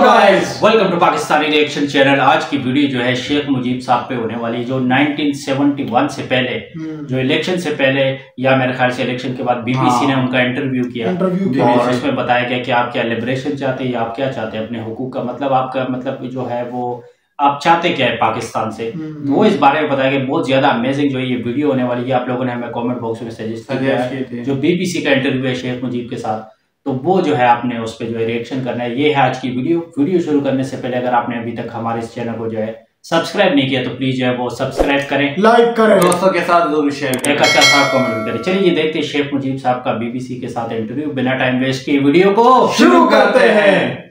Guys, welcome to Pakistani reaction channel. आज की video जो है शेख मुजीब साहब पे होने वाली, जो 1971 से पहले जो इलेक्शन से पहले या मेरे ख्याल से इलेक्शन के बाद बीबीसी ने उनका इंटरव्यू किया और उसमें बताया गया कि आप क्या लिबरेशन चाहते हैं या आप क्या चाहते हैं अपने हुकूक का, मतलब आपका मतलब जो है वो आप चाहते क्या है पाकिस्तान से, वो इस बारे में बताया गया। बहुत ज्यादा अमेजिंग जो है ये वीडियो होने वाली है। आप लोगों ने हमें कमेंट बॉक्स में सजेस्ट किया है जो बीबीसी का इंटरव्यू है शेख मुजीब के साथ, तो वो जो है आपने उस पर जो है रिएक्शन करना है। ये है आज की वीडियो शुरू करने से पहले अगर आपने अभी तक हमारे इस चैनल को जो है सब्सक्राइब नहीं किया तो प्लीज जो है वो सब्सक्राइब करें, लाइक करें, दोस्तों के साथ जरूर शेयर करें, एक अच्छा सा कमेंट करें। चलिए ये देखते हैं शेख मुजीब साहब का बीबीसी के साथ इंटरव्यू। बिना टाइम वेस्ट किए वीडियो को शुरू करते हैं।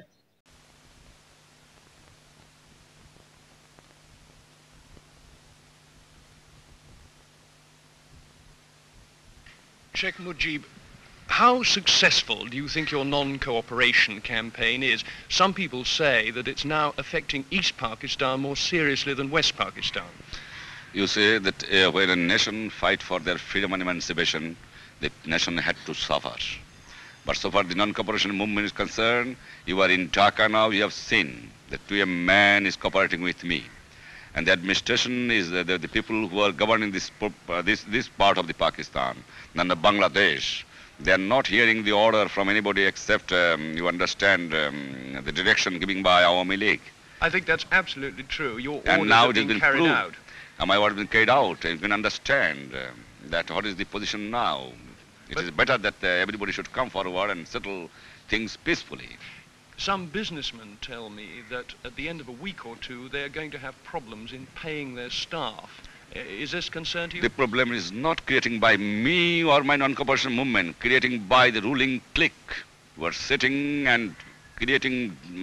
Sheikh Mujib, how successful do you think your non-cooperation campaign is? Some people say that it's now affecting East Pakistan more seriously than West Pakistan. You say that when a nation fight for their freedom and emancipation, the nation had to suffer. But so far the non-cooperation movement is concerned, you are in Dhaka now, you have seen that a man is cooperating with me. And the administration is the people who are governing this part of the Pakistan, and the Bangladesh. They are not hearing the order from anybody except, you understand, the direction given by Awami League. I think that's absolutely true. Your orders have been carried out. And my order has been carried out. You can understand that what is the position now. It is better that everybody should come forward and settle things peacefully. Some businessmen tell me that at the end of a week or two, they're going to have problems in paying their staff. Is this concern to you? The problem is not creating by me or my non-cooperation movement, creating by the ruling clique who are sitting and creating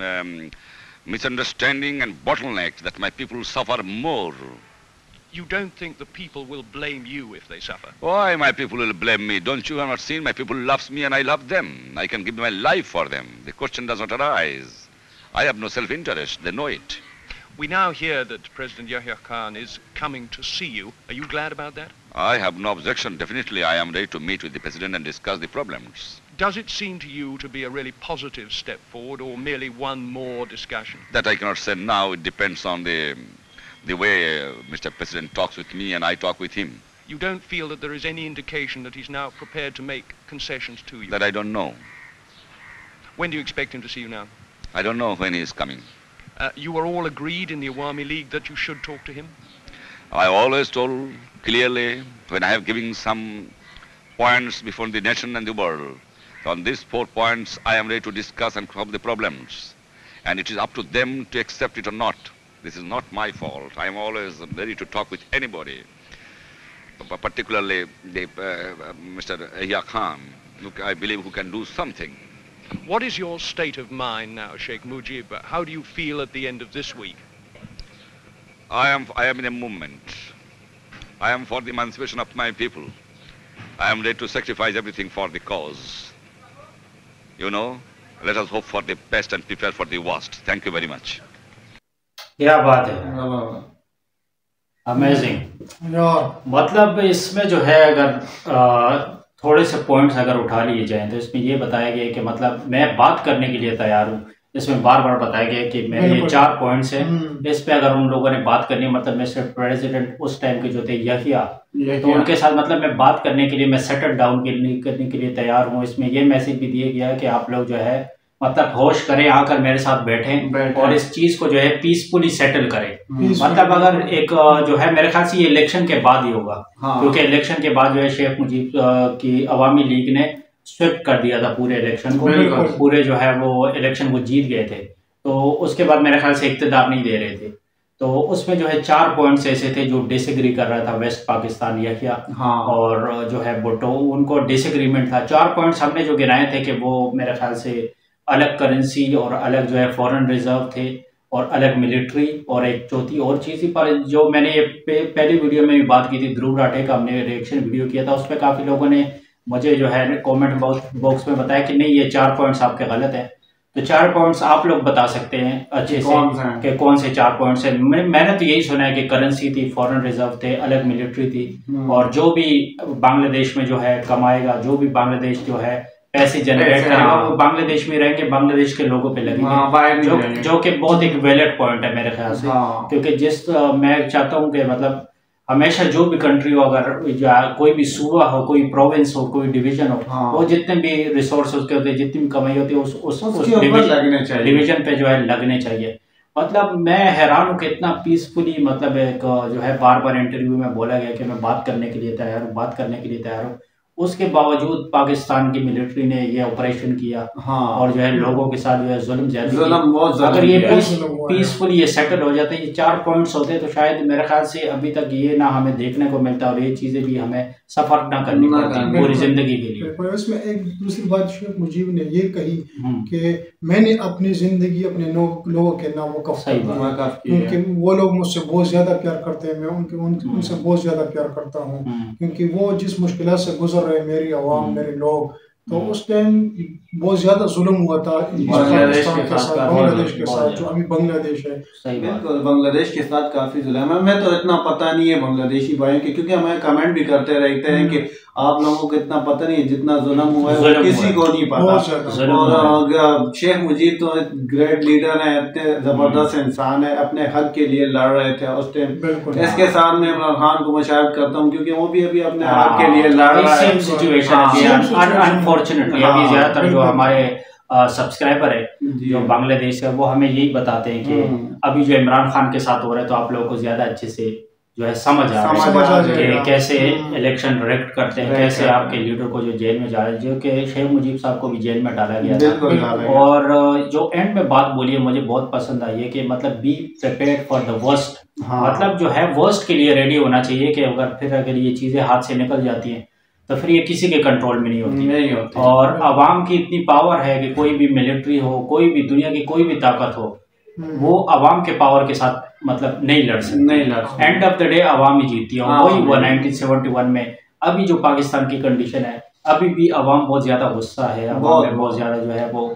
misunderstanding and bottleneck that my people suffer more. You don't think the people will blame you if they suffer? Why my people will blame me? Don't you have not seen my people loves me and I love them. I can give my life for them. The question does not arise. I have no self-interest. They know it. We now hear that President Yahya Khan is coming to see you. Are you glad about that? I have no objection. Definitely I am ready to meet with the President and discuss the problems. Does it seem to you to be a really positive step forward or merely one more discussion? That I cannot say now. It depends on the way Mr. President talks with me and I talk with him. You don't feel that there is any indication that he's now prepared to make concessions to you? That I don't know. When do you expect him to see you now? I don't know when he is coming. You were all agreed in the Awami League that you should talk to him? I always told clearly when I have given some points before the nation and the world. On these 4 points I am ready to discuss and solve the problems. And it is up to them to accept it or not. This is not my fault. I am always ready to talk with anybody, particularly Mr. Yahya Khan, I believe who can do something. What is your state of mind now, Sheikh Mujib? How do you feel at the end of this week? I am in a movement. I am for the emancipation of my people. I am ready to sacrifice everything for the cause. You know, let us hope for the best and prepare for the worst. Thank you very much. क्या बात है, amazing. मतलब इसमें जो है अगर थोड़े से पॉइंट्स अगर उठा लिए जाएं तो इसमें ये बताया गया कि मतलब मैं बात करने के लिए तैयार हूँ। इसमें बार बार बताया गया कि मेरे ये 4 पॉइंट्स हैं, इस पे अगर उन लोगों ने बात करनी, मतलब मिस्टर प्रेसिडेंट उस टाइम के जो थे यहिया, तो उनके साथ मतलब मैं बात करने के लिए, मैं सेटल डाउन करने के लिए तैयार हूँ। इसमें ये मैसेज भी दिया गया कि आप लोग जो है मतलब होश करें, आकर मेरे साथ बैठें और इस चीज को जो है पीसफुली सेटल करें। मतलब अगर एक जो है मेरे ख्याल से ये इलेक्शन के बाद ही होगा, क्योंकि इलेक्शन के बाद जो है शेख मुजीब की अवामी लीग ने स्विप कर दिया था पूरे इलेक्शन को, पूरे जो है वो इलेक्शन को जीत गए थे, तो उसके बाद मेरे ख्याल से इख्तियार नहीं दे रहे थे। तो उसमें जो है 4 पॉइंट्स ऐसे थे जो डिसएग्री कर रहा था वेस्ट पाकिस्तान यहिया और जो है भुट्टो, उनको डिसएग्रीमेंट था। 4 पॉइंट्स हमने जो गिनाए थे कि वो मेरे ख्याल से अलग करेंसी और अलग जो है फॉरेन रिजर्व थे और अलग मिलिट्री और एक चौथी और चीज़ थी। पर जो मैंने ये पहली वीडियो में भी बात की थी, ध्रुव राठे का हमने रिएक्शन वीडियो किया था, उस पर काफ़ी लोगों ने मुझे जो है कमेंट बॉक्स में बताया कि नहीं ये 4 पॉइंट्स आपके गलत हैं। तो 4 पॉइंट्स आप लोग बता सकते हैं अच्छे से कि कौन से 4 पॉइंट्स हैं। मैंने तो यही सुना है कि करेंसी थी, फॉरेन रिजर्व थे, अलग मिलिट्री थी और जो भी बांग्लादेश में जो है कमाएगा, जो भी बांग्लादेश जो है पैसे जनरेट करेगा वो बांग्लादेश में रहेंगे, बांग्लादेश के लोगों पे लगेंगे, जो कि बहुत एक वैलिड पॉइंट है मेरे ख्याल से। क्योंकि मैं चाहता हूँ कि मतलब हमेशा जो भी कंट्री हो, अगर कोई भी सूबा हो, कोई प्रोविंस हो, कोई डिवीजन हो, वो जितने भी रिसोर्स उसके होते हैं, जितनी भी कमाई होती है उस डिवीजन पे जो है लगने चाहिए। मतलब मैं हैरान हूँ कि इतना पीसफुली मतलब एक जो है बार बार इंटरव्यू में बोला गया कि मैं बात करने के लिए तैयार हूँ, बात करने के लिए तैयार हूँ, उसके बावजूद पाकिस्तान की मिलिट्री ने ये ऑपरेशन किया और जो है लोगों के साथ जो है जुल्म ज्यादा। अगर ये पीसफुली ये सेटल हो जाते, ये 4 पॉइंट्स होते तो शायद मेरे ख्याल से अभी तक ये ना हमें देखने को मिलता और ये चीजें भी हमें सफर ना करनी पड़ती पूरी जिंदगी के लिए। इसमें एक दूसरी बात शेख मुजीब ने ये कही कि मैंने अपनी जिंदगी अपने लोगों के नाम वक़्फ़ किया, क्योंकि वो लोग मुझसे बहुत ज्यादा प्यार करते हैं, मैं उनसे बहुत ज्यादा प्यार करता हूँ, क्योंकि वो जिस मुश्किल से गुजर रहे मेरी आवाम, मेरे लोग, तो उस टाइम बहुत ज्यादा जुल्म हुआ था बांग्लादेश के साथ जो अभी बांग्लादेश है। बिल्कुल बांग्लादेश के साथ काफी जुल्म है। हमें तो इतना पता नहीं है बांग्लादेशी भाइयों के, क्योंकि हमें कमेंट भी करते रहते हैं कि आप लोगों को इतना पता नहीं है, जितना जुल्म हुआ है वो किसी को नहीं पता। और शेख मुजीब तो ग्रेट लीडर है, इतने जबरदस्त इंसान है, अपने हक के लिए लड़ रहे थे उस टाइम। इसके सामने इमरान खान को मुशाहिद करता हूँ, क्योंकि वो भी अभी अपने हक के लिए लड़ रहा है। अनफॉर्चुनेटली अभी ज्यादातर जो हमारे सब्सक्राइबर है जो बांग्लादेश है वो हमें यही बताते हैं कि अभी जो इमरान खान के साथ हो रहा है तो आप लोगों को ज्यादा अच्छे से जो है समझ आ रहा है कि कैसे इलेक्शन रिएक्ट करते हैं, कैसे आपके लीडर को जो जेल में जा रहे हैं, जो कि शेख मुजीब साहब को भी जेल में डाला गया था। और जो एंड में बात बोली है मुझे बहुत पसंद आई है कि मतलब be prepared for the worst, मतलब जो है वर्स्ट के लिए रेडी होना चाहिए कि अगर ये चीजें हाथ से निकल जाती हैं तो फिर ये किसी के कंट्रोल में नहीं होती। और आवाम की इतनी पावर है कि कोई भी मिलिट्री हो, कोई भी दुनिया की कोई भी ताकत हो, वो आवाम के पावर के साथ मतलब नहीं लड़ सकती। एंड ऑफ द डे आवाम ही जीतती है। वही हुआ 1971 में। अभी जो पाकिस्तान की कंडीशन है, अभी भी आवाम बहुत ज्यादा गुस्सा है, आवाम में बहुत ज्यादा जो है वो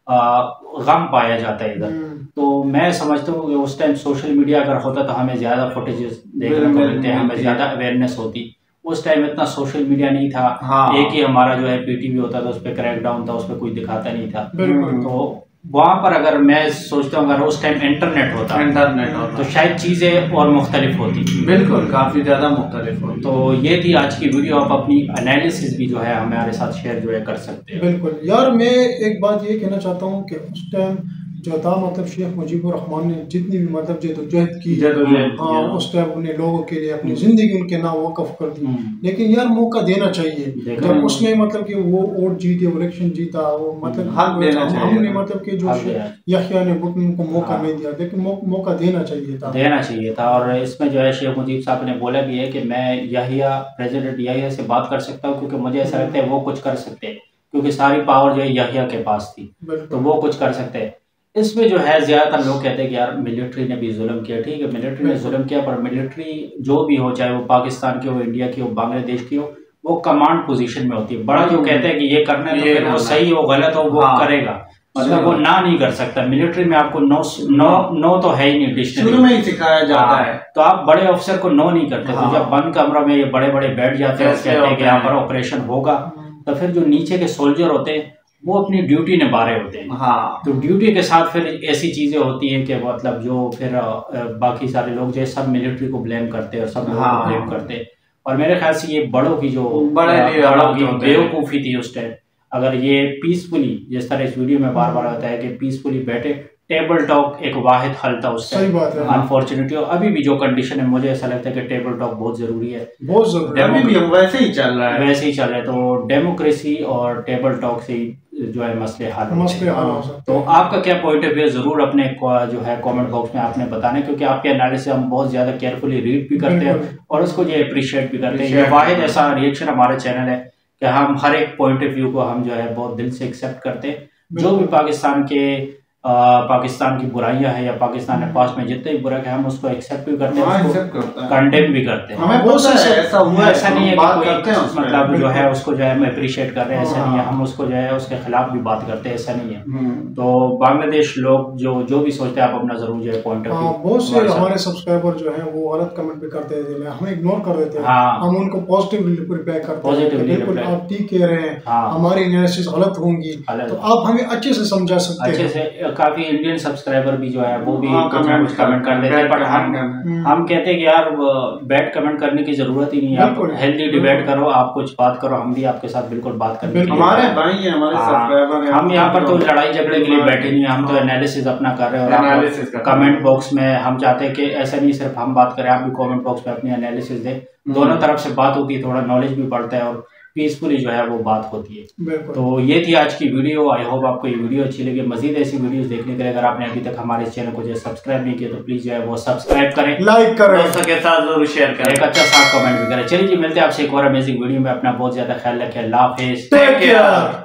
गम पाया जाता है इधर। तो मैं समझता हूँ कि उस टाइम सोशल मीडिया अगर होता तो हमें ज्यादा फुटेजेस देखने को मिलते हैं, हमें ज्यादा अवेयरनेस होती। उस टाइम इतना सोशल मीडिया नहीं था, एक ही हमारा जो है पीटीवी होता था, उस पर क्रैकडाउन था, उस पर कोई दिखाता नहीं था। तो वहाँ पर अगर मैं सोचता हूँ अगर उस टाइम इंटरनेट होता तो शायद चीज़ें और मुख्तलिफ होती। बिल्कुल काफ़ी ज़्यादा मुख्तलिफ होती। तो ये थी आज की वीडियो। आप अपनी एनालिसिस भी जो है हमारे साथ शेयर जो है कर सकते हैं। बिल्कुल यार, मैं एक बात ये कहना चाहता हूँ कि उस टाइम जो था मतलब शेख मुजीबुर रहमान ने जितनी भी मतलब जदोजहद की, उस टाइम अपने लोगों के लिए अपनी जिंदगी उनके नाम वक़्फ़ कर दी। लेकिन यार मौका देना चाहिए। जब उसने मतलब कि वो वोट जीते, इलेक्शन जीता, वो मतलब हमने मतलब कि जो यहया ने उनको मौका नहीं दिया, लेकिन मौका देना चाहिए था। और इसमें जो है शेख मुजीब साहब ने बोला भी है कि मैं प्रेसिडेंट यहया से बात कर सकता हूँ, क्योंकि मुझे ऐसा लगता है वो कुछ कर सकते हैं, क्योंकि सारी पावर जो है यहया के पास थी, तो वो कुछ कर सकते हैं। इसमें जो है ज्यादातर लोग कहते हैं कि यार मिलिट्री ने भी जुल्म किया। ठीक है, मिलिट्री ने जुल्म किया, पर मिलिट्री जो भी हो, चाहे वो पाकिस्तान की हो, इंडिया की हो, बांग्लादेश की हो, वो कमांड पोजीशन में होती है। बड़ा जो कहते हैं कि ये करना है तो फिर वो सही हो गलत हो वो करेगा, मतलब वो ना नहीं कर सकता। मिलिट्री में आपको नो तो है ही नहीं, डिक्शनरी में ही सिखाया जाता है। तो आप बड़े अफसर को नो नहीं करते। तो जब बंद कमरा में ये बड़े बड़े बैठ जाते हैं, कहते हैं कि यहाँ पर ऑपरेशन होगा, तो फिर जो नीचे के सोल्जर होते हैं वो अपनी ड्यूटी निभा रहे होते हैं। तो ड्यूटी के साथ फिर ऐसी चीजें होती हैं कि मतलब जो फिर बाकी सारे लोग जो सब मिलिट्री को ब्लेम करते हैं और सब लोगों को ब्लेम करते हैं। और मेरे ख्याल से ये बड़ों की बेवकूफ़ी थी उस टाइम। अगर ये पीसफुली, जिस तरह इस वीडियो में बार बार आता है कि पीसफुली बैठे, टेबल टॉक एक वाहिद हल था उस टाइम। अनफॉर्चुनेटली अभी भी जो कंडीशन है, मुझे ऐसा लगता है कि टेबल टॉक बहुत जरूरी है, बहुत जरूरी है। अभी भी वैसे ही चल रहा है। तो डेमोक्रेसी और टेबल टॉक से जो है मसले हल हो सकते। तो आपका क्या पॉइंट ऑफ व्यू जरूर अपने जो है कमेंट बॉक्स में आपने बताना, क्योंकि आपके एनालिसिस हम बहुत ज्यादा केयरफुली रीड भी करते हैं और उसको जो अप्रिशिएट भी करते हैं। ये वाहिद ऐसा रिएक्शन हमारा चैनल है कि हम हर एक पॉइंट ऑफ व्यू को हम जो है बहुत दिल से एक्सेप्ट करते हैं। जो भी पाकिस्तान के पाकिस्तान की बुराइयां हैं या पाकिस्तान ने पास्ट में जितने भी बुरा है हम उसको एक्सेप्ट भी करते हैं, कंडेम भी करते हैं। हमें बहुत ऐसा हुआ, ऐसा नहीं है कि कोई मतलब जो है उसको जो है हम अप्रिशिएट कर रहे हैं, ऐसा नहीं है। हम उसको जो है उसके खिलाफ भी बात करते हैं, ऐसा नहीं है। तो बांग्लादेश लोग जो भी सोचते हैं आप अपना जरूर जो है पॉइंट ऑफ व्यू। बहुत से हमारे सब्सक्राइबर जो है वो गलत कमेंट भी करते हैं, हम इग्नोर कर देते हैं, हम उनको पॉजिटिव रिप्लाई करते हैं, बिल्कुल आप ठीक कह रहे हैं, हमारी एनालिसिस गलत होंगी, तो आप हमें अच्छे से समझा सकते हैं। अच्छे से काफी इंडियन सब्सक्राइबर भी जो है वो भी कुछ कमेंट कर देते हैं, बट हम कहते हैं कि यार बैड कमेंट करने की जरूरत ही नहीं है। आप हेल्दी डिबेट करो, आप कुछ बात करो, हम भी आपके साथ बिल्कुल बात करने के लिए हमारे भाई हैं, हमारे सब्सक्राइबर हैं। हम यहाँ पर तो लड़ाई झगड़े के लिए बैठे नहीं, हम तो एनालिसिस अपना कर रहे हैं। और कमेंट बॉक्स में हम चाहते हैं कि ऐसा नहीं सिर्फ हम बात करें, आप भी कमेंट बॉक्स में अपनी एनालिसिस दें। दोनों तरफ से बात होती है, थोड़ा नॉलेज भी बढ़ता है और पीसफुली जो है वो बात होती है। तो ये थी आज की वीडियो। आई होप आपको ये वीडियो अच्छी लगी। मजीद ऐसी वीडियोस देखने के लिए अगर आपने अभी तक हमारे चैनल को जो सब्सक्राइब नहीं किया तो प्लीज जो है वो सब्सक्राइब करें, लाइक करें, दोस्तों के साथ जरूर शेयर करें, एक अच्छा सा कमेंट भी करें। चलिए जी, मिलते हैं आपसे एक और अमेजिंग वीडियो में। अपना बहुत ज्यादा ख्याल रखें। अल्लाह हाफिज़, टेक केयर।